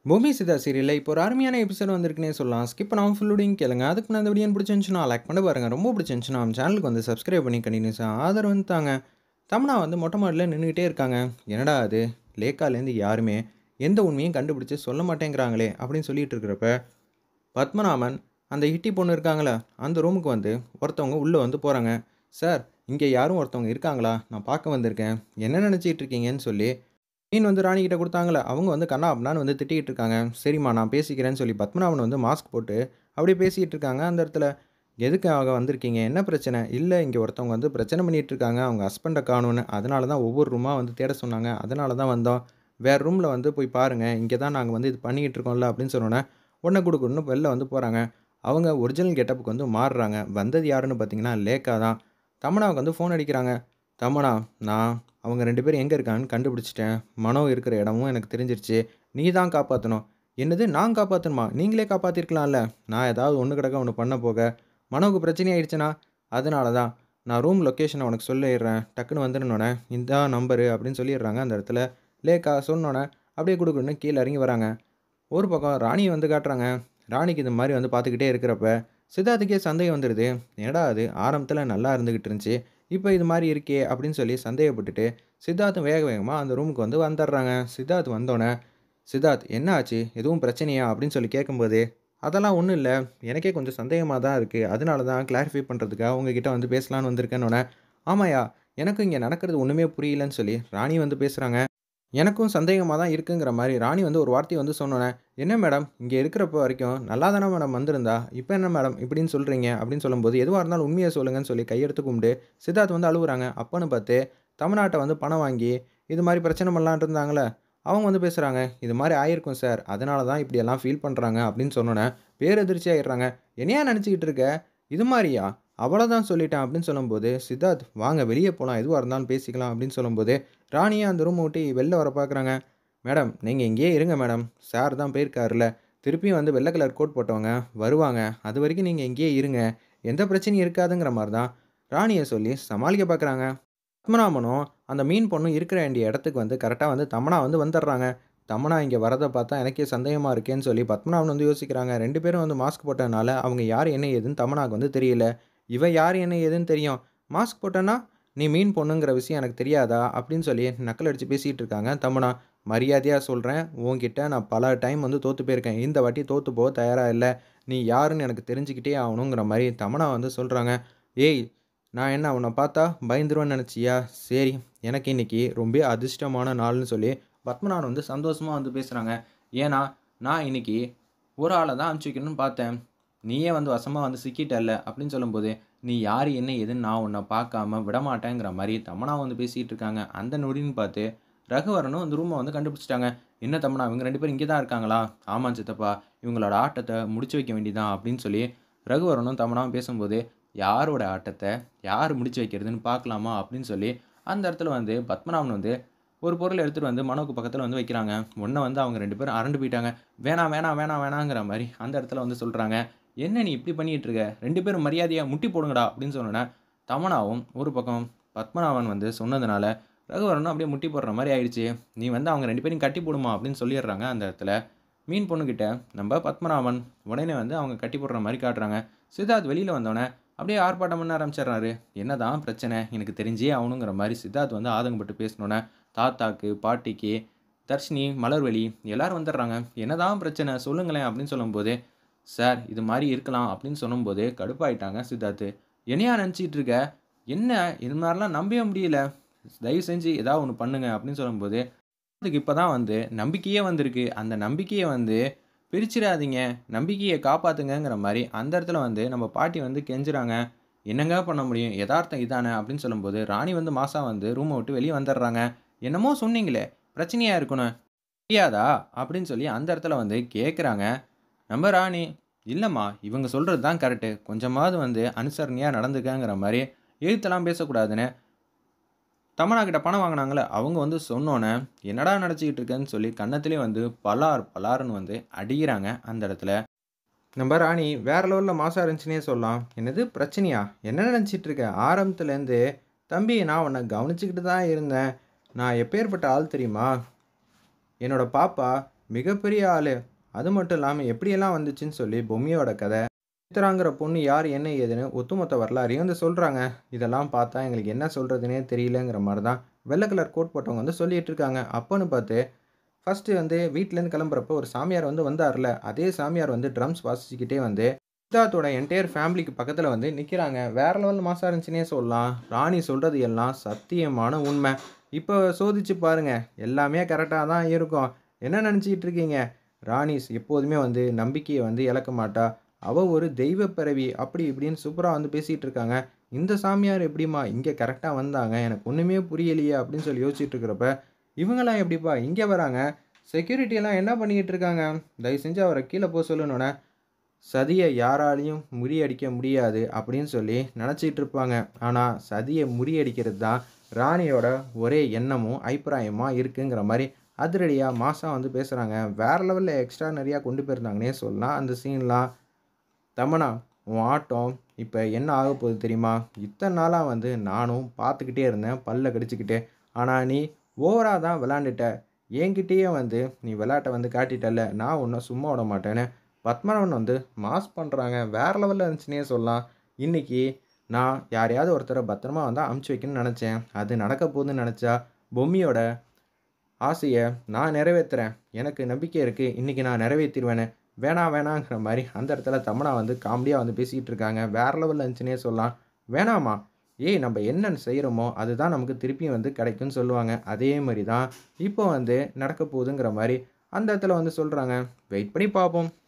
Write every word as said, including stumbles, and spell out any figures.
பூமி சிதா சீரியல்ல இப்போ ஒரு அருமையான எபிசோட் வந்திருக்குன்னே சொல்லலாம். ஸ்கிப் பண்ணாம ஃபுல்லோடையும் கேளுங்க. அதுக்கு முன்னாடி இந்த வீடியோ பிடிச்சிருந்துச்சுன்னா லைக் பண்ணி பாருங்க. ரொம்ப பிடிச்சிருந்துச்சுன்னா நம்ம சேனலுக்கு வந்து சப்ஸ்கிரைப் பண்ணி கண்டினியூஸா ஆதரவு வந்து தாங்க. தமன்னா வந்து மொட்டை மாடியில் நின்றுக்கிட்டே இருக்காங்க. என்னடா அது லேக்காலேருந்து யாருமே எந்த உண்மையும் கண்டுபிடிச்சு சொல்ல மாட்டேங்கிறாங்களே அப்படின்னு சொல்லிட்டு இருக்கிறப்ப பத்மநாபன் அந்த ஹிட்டி பொண்ணு இருக்காங்களே அந்த ரூமுக்கு வந்து ஒருத்தவங்க உள்ளே வந்து போகிறாங்க. சார், இங்கே யாரும் ஒருத்தவங்க இருக்காங்களா? நான் பார்க்க வந்திருக்கேன். என்ன நினச்சிட்டு இருக்கீங்கன்னு சொல்லி மீன் வந்து ராணி கிட்ட குடுத்தாங்கல்ல, அவங்க வந்து கன்னா பின்னான்னு வந்து திட்டிக்கிட்டு இருக்காங்க. சரிம்மா நான் பேசிக்கிறேன்னு சொல்லி பத்மநாபன் வந்து மாஸ்க் போட்டு அப்படியே பேசிக்கிட்டு இருக்காங்க. அந்த இடத்துல எதுக்காக வந்திருக்கீங்க? என்ன பிரச்சனை? இல்ல இங்க ஒருத்தவங்க வந்து பிரச்சனை பண்ணிட்டு இருக்காங்க. அவங்க ஹஸ்பண்ட காணோம்னு. அதனால தான் ஒவ்வொரு ரூமா வந்து தேட சொன்னாங்க. அதனால தான் வந்தோம். வேற ரூம்ல வந்து போய் பாருங்க. இங்க தான் நாங்க வந்து இது பண்ணிக்கிட்டு இருக்கோம்ல அப்படின்னு சொன்னோனே, உடனே குடுகுடுன்னு வெளில வந்து போறாங்க. அவங்க ஒரிஜினல் கெட்டப்புக்கு வந்து மாறுறாங்க. வந்தது யாருன்னு பார்த்தீங்கன்னா, லேக்கா தான். தமன்னாவுக்கு வந்து ஃபோன் அடிக்கிறாங்க. தமன்னா, நான் அவங்க ரெண்டு பேரும் எங்க இருக்காங்கன்னு கண்டுபிடிச்சுட்டேன். மனோ இருக்கிற இடமும் எனக்கு தெரிஞ்சிருச்சு. நீ தான் காப்பாத்தணும். என்னது நான் காப்பாத்தணுமா? நீங்களே காப்பாத்திருக்கலாம்ல. நான் ஏதாவது ஒண்ணு கிடக்க ஒண்ணு பண்ண போக, மனோவுக்கு பிரச்சனை ஆயிடுச்சுனா, அதனால தான். நான் ரூம் லொக்கேஷன உனக்கு சொல்லிடுறேன். டக்குன்னு வந்துருனோனே, இதான் நம்பரு அப்படின்னு சொல்லிடுறாங்க. அந்த இடத்துல லேக்கா சொன்னோனே, அப்படியே குடுகுடுன்னு கீழ இறங்கி வராங்க. ஒரு பக்கம் ராணிய வந்து காட்டுறாங்க. ராணிக்கு இந்த மாரி வந்து பார்த்துக்கிட்டே இருக்கிறப்ப, சித்தார்த்துக்கே சந்தேகம் வந்துருது. என்னடா இது ஆரம்பத்தில நல்லா இருந்துகிட்டு இருந்துச்சு. இப்ப இது மாரி இருக்கே அப்படின்னு சொல்லி சந்தேகப்பட்டுட்டு, சித்தார்த்தும் வேக வேகமா அந்த ரூமுக்கு வந்து வந்துடுறாங்க. சித்தார்த் வந்தோனே, "சித்தார்த் என்ன ஆச்சு? எதுவும் பிரச்சனையா?" அப்படின்னு சொல்லி கேட்கும்போது, "அதெல்லாம் ஒண்ணும் இல்ல. எனக்கே கொஞ்சம் சந்தேகமா தான் இருக்கு. அதனால தான் கிளாரிஃபை பண்றதுக்காக உங்ககிட்ட வந்து பேசலான்னு வந்திருக்கேன்னோனே, "ஆமாய்யா, எனக்கும் இங்க நடக்கிறது ஒண்ணுமே புரியலன்னு" சொல்லி ராணி வந்து பேசுறாங்க. எனக்கும் சந்தேகமா தான் இருக்குங்கிற மாரி ராணி வந்து ஒரு வார்த்தைய வந்து சொன்னோனே, "என்ன மேடம், இங்க இருக்கிறப்ப வரைக்கும் நல்லா தானே மேடம் வந்திருந்தா. இப்ப என்ன மேடம் இப்படின்னு சொல்றீங்க?" அப்படின்னு சொல்லும்போது, "எதுவா இருந்தாலும் உண்மைய சொல்லுங்கன்னு" சொல்லி கையெடுத்து கும்பிட்டு சித்தார்த் வந்து அழுவுறாங்க. அப்பன்னு பார்த்து தமிழ்நாட்ட வந்து பணம் வாங்கி இது மாரி பிரச்சனை பண்ணலான்ட்டு இருந்தாங்கல்ல, அவங்க வந்து பேசுறாங்க. "இது மாரி ஆயிருக்கும் சார். அதனால தான் இப்படியெல்லாம் ஃபீல் பண்றாங்க" அப்படின்னு சொன்னோனே, பேரதிர்ச்சி ஆயிடுறாங்க. "என்னையா நெனச்சுக்கிட்டு இருக்க? இது மாரியா? அவ்வளோதான் சொல்லிட்டேன்" அப்படின்னு சொல்லும்போது, சித்தார்த் "வாங்க வெளிய போலாம். எதுவா இருந்தாலும் பேசிக்கலாம்" அப்படின்னு சொல்லும்போது, ராணியும் அந்த ரூம விட்டு வெளில வர பார்க்குறாங்க. "மேடம், நீங்க இங்கேயே இருங்க மேடம். சார் தான் போயிருக்காருல்ல. திருப்பியும் வந்து வெள்ள கலர் கோட் போட்டவங்க வருவாங்க. அதுவரைக்கும் நீங்க இங்கேயே இருங்க. எந்த பிரச்சனையும் இருக்காதுங்கிற" மாரி தான் ராணிய சொல்லி சமாளிக்க பார்க்குறாங்க. பத்மநாபனும் அந்த மீன் பொண்ணும் இருக்கிற வேண்டிய இடத்துக்கு வந்து கரெக்ட்டா வந்து தமன்னா வந்து வந்துடுறாங்க. தமன்னா இங்க வரத பார்த்தா எனக்கே சந்தேகமா இருக்கேன்னு சொல்லி பத்மநாபன் வந்து யோசிக்கிறாங்க. ரெண்டு பேரும் வந்து மாஸ்க் போட்டதுனால அவங்க யார் என்ன ஏதுன்னு தமன்னாக்கு வந்து தெரியல. இவ யார் என்ன ஏதுன்னு தெரியும். மாஸ்க் போட்டன்னா, "நீ மீன் பொண்ணுங்கிற விஷயம் எனக்கு தெரியாதா?" அப்படின்னு சொல்லி நக்கல் அடிச்சு பேசிட்டு இருக்காங்க தமன்னா. "மரியாதையா சொல்றேன். உன்கிட்ட நான் பல டைம் வந்து தோத்து போயிருக்கேன். இந்த வாட்டி தோத்து போக தயாரா இல்ல. நீ யாருன்னு எனக்கு தெரிஞ்சுக்கிட்டே ஆகணுங்கிற" மாரி தமன்னா வந்து சொல்றாங்க. "ஏய், நான் என்ன உன்ன பார்த்தா பயந்துருவேன்னு நெனச்சியா? சரி, எனக்கு இன்னைக்கு ரொம்ப அதிர்ஷ்டமான நாள்னு" சொல்லி பத்மநாபன் வந்து சந்தோஷமா வந்து பேசுறாங்க. ஏன்னா, "நான் இன்னைக்கு ஒரு ஆள தான் அனுப்பிச்சு வைக்கணும்னு பார்த்தேன். நீயே வந்து வசமா வந்து சிக்கிட்டல்ல" அப்படின்னு சொல்லும்போது, "நீ யாரு என்ன ஏதுன்னு நான் உன்ன பார்க்காம விடமாட்டேங்கிற" மாரி தமன்னா வந்து பேசிட்டு இருக்காங்க. அந்த நொடின்னு பார்த்து ரகுவரனும் அந்த ரூம வந்து கண்டுபிடிச்சுட்டாங்க. "என்ன தமன்னா, இவங்க ரெண்டு பேரும் இங்க தான் இருக்காங்களா?" "ஆமாம் சித்தப்பா. இவங்களோட ஆட்டத்த முடிச்சு வைக்க வேண்டியதுதான்" அப்படின்னு சொல்லி ரகுவரனும் தமன்னாவும் பேசும்போது, "யாரோட ஆட்டத்த யார் முடிச்சு வைக்கிறதுன்னு பார்க்கலாமா?" அப்படின்னு சொல்லி அந்த இடத்துல வந்து பத்மநாபன் வந்து ஒரு பொருள எடுத்துட்டு வந்து மனோக்கு பக்கத்துல வந்து வைக்கிறாங்க. உடனே வந்து அவங்க ரெண்டு பேரும் அரண்டு போயிட்டாங்க. "வேணாம், வேணாம், வேணாம், வேணாங்கிற" மாரி அந்த இடத்துல வந்து சொல்றாங்க. "என்ன நீ இப்படி பண்ணிட்டு இருக்க? ரெண்டு பேரும் மரியாதையா முட்டி போடுங்கடா" அப்படின்னு சொன்னோனே, தமன்னாவும் ஒரு பக்கம் பத்மநாபன் வந்து சொன்னதுனால, ரகுவரனும் அப்படியே முட்டி போடுற மாரி ஆயிடுச்சு. "நீ வந்து அவங்க ரெண்டு பேரையும் கட்டி போடுமா" அப்படின்னு சொல்லிடுறாங்க அந்த இடத்துல. மீன் பொண்ணுகிட்ட நம்ப பத்மநாபன் உடனே வந்து அவங்க கட்டி போடுற மாரி காட்டுறாங்க. சித்தார்த் வெளியில வந்தோனே, அப்படியே ஆர்ப்பாட்டம் பண்ண ஆரம்பிச்சுடுறாரு. "என்னதான் பிரச்சனை? எனக்கு தெரிஞ்சே ஆவணுங்கிற" மாரி சித்தார்த் வந்து ஆதங்கப்பட்டு பேசினோனே, தாத்தாக்கு, பாட்டிக்கு, தர்ஷினி, மலர்விழி எல்லாரும் வந்துடுறாங்க. "என்னதான் பிரச்சனை? சொல்லுங்களேன்" அப்படின்னு சொல்லும்போது, "சார், இது மாரி இருக்கலாம்" அப்படின்னு சொல்லும்போது கடுப்பாயிட்டாங்க சித்தார்த்து. "என்னையா நெனச்சிட்டு இருக்க? என்ன இது மாரிலாம் நம்பவே முடியல. தயவு செஞ்சு ஏதாவது ஒண்ணு பண்ணுங்க" அப்படின்னு சொல்லும்போது, "அதுக்கு இப்ப தான் வந்து நம்பிக்கையே வந்திருக்கு. அந்த நம்பிக்கைய வந்து பிரிச்சிறாதீங்க. நம்பிக்கைய காப்பாத்துங்கங்கிற" மாரி அந்த இடத்துல வந்து நம்ம பாட்டி வந்து கெஞ்சுறாங்க. "என்னங்க பண்ண முடியும்? எதார்த்தம் இதானே" அப்படின்னு சொல்லும்போது, ராணி வந்து மாசா வந்து ரூம விட்டு வெளிய வந்துடுறாங்க. "என்னமோ சொன்னீங்களே! பிரச்சனையா இருக்குன்னு. தெரியாதா?" அப்படின்னு சொல்லி அந்த இடத்துல வந்து கேட்குறாங்க. நம்ம ராணி, "இல்லம்மா, இவங்க சொல்றது தான் கரெக்ட்டு. கொஞ்சமாவது வந்து அனுசரணையா நடந்துக்கங்கிற" மாரி எதிர்த்தெல்லாம் பேசக்கூடாதுன்னு தமன்னா கிட்ட பணம் வாங்குனாங்கல்ல, அவங்க வந்து சொன்னோனே, "என்னடா நெனச்சுக்கிட்டு இருக்கன்னு" சொல்லி கன்னத்திலே வந்து பலார் பலார்ன்னு வந்து அடிக்கிறாங்க அந்த இடத்துல. நம்ம ராணி வேற லெவல்ல மாஸா இருந்துச்சுன்னே சொல்லலாம். "என்னது பிரச்சனையா? என்ன நெனச்சிட்டு இருக்க? ஆரம்பத்துலேருந்தே தம்பி நான் உன்ன கவனிச்சுக்கிட்டு தான் இருந்தேன். நான் எப்பேர்ப்பட்ட ஆள் தெரியுமா? என்னோட பாப்பா மிகப்பெரிய ஆளு. அது மட்டும் இல்லாம எப்படியெல்லாம் வந்துச்சுன்னு சொல்லி பொம்மியோட கதை, சித்ராங்கிற பொண்ணு யார், என்ன ஏதுன்னு ஒட்டுமொத்த வரலாறையும் வந்து சொல்றாங்க. இதெல்லாம் பார்த்தா எங்களுக்கு என்ன சொல்றதுன்னே தெரியலங்கிற மாரி தான் வெள்ள கலர் கோட் போட்டவங்க வந்து சொல்லிட்டு இருக்காங்க. அப்பன்னு பார்த்து ஃபர்ஸ்ட்டு வந்து வீட்லேருந்து கிளம்புறப்போ ஒரு சாமியார் வந்து வந்தார்ல, அதே சாமியார் வந்து ட்ரம்ஸ் வாசிச்சுக்கிட்டே வந்து சித்தார்த்தோட என்டையர் ஃபேமிலிக்கு பக்கத்துல வந்து நிக்கிறாங்க. வேற லெவல் மாஸா இருந்துச்சுன்னே சொல்லலாம். ராணி சொல்றது எல்லாம் சத்தியமான உண்மை. இப்போ சோதிச்சு பாருங்க. எல்லாமே கரெக்ட்டா தான் இருக்கும். என்ன நெனச்சுக்கிட்டு இருக்கீங்க? ராணி ஸ் எப்போதுமே வந்து நம்பிக்கைய வந்து இழக்க மாட்டா. அவ ஒரு தெய்வ பிறவி. அப்படி இப்படின்னு சூப்பரா வந்து பேசிட்டு இருக்காங்க. இந்த சாமியார் எப்படிம்மா இங்க கரெக்ட்டா வந்தாங்க? எனக்கு ஒண்ணுமே புரியலையே! அப்படின்னு சொல்லி யோசிச்சுட்டு இருக்கிறப்ப, இவங்கலாம் எப்படிப்பா இங்க வராங்க? செக்யூரிட்டி எல்லாம் என்ன பண்ணிக்கிட்டு இருக்காங்க? தயவு செஞ்சு அவர கீழ போ சொல்லுனோனே, சதிய யாராலயும் முறியடிக்க முடியாது அப்படின்னு சொல்லி நினச்சிட்டு இருப்பாங்க. ஆனா, சதிய முறியடிக்கிறது தான் ராணியோட ஒரே எண்ணமும், அபிப்பிராயமா இருக்குங்கிற மாரி அதிரடியா, மாஸா வந்து பேசுறாங்க. வேற லெவல்ல எக்ஸ்ட்ரார்டினரியா கொண்டு போயிருந்தாங்கன்னே சொல்லலாம் அந்த சீன்லாம். தமன்னா, உன் ஆட்டம் இப்ப என்ன ஆகப்போகுது தெரியுமா? இத்தன நாளா வந்து நானும் பார்த்துக்கிட்டே இருந்தேன், பல்ல கடிச்சுக்கிட்டு. ஆனா, நீ ஓவரா தான் விளையாண்டுட்ட. என்கிட்டயே வந்து நீ விளையாட்ட வந்து காட்டிட்டல்ல, நான் உன்ன சும்மா விட மாட்டேன்னு பத்மநாபன் வந்து மாஸ் பண்றாங்க. வேற லெவல்ல இருந்துச்சுன்னே சொல்லலாம். இன்னைக்கு நான் யாரையாவது ஒருத்தர பத்திரமா வந்து அனுப்பிச்சு வைக்கணும்னு நெனச்சேன். அது நடக்க போகுதுன்னு நெனச்சா, பொம்மியோட ஆசைய நான் நிறைவேத்துறேன். எனக்கு நம்பிக்கை இருக்கு. இன்னைக்கு நான் நிறைவேத்திருவேன்னு. வேணாம் வேணாங்கிற மாரி அந்த இடத்துல தமன்னா வந்து காமெடியா வந்து பேசிட்டு இருக்காங்க. வேற லெவல்ல இருந்துச்சுன்னே சொல்லலாம். வேணாமா? ஏய் நம்ப என்ன செய்றோமோ, அதுதான் நமக்கு திருப்பியும் வந்து கிடைக்கும்னு சொல்லுவாங்க. அதே மாரி தான் இப்போ வந்து நடக்க போகுதுங்கிற மாரி அந்த இடத்துல வந்து சொல்றாங்க. வெயிட் பண்ணி பார்ப்போம்.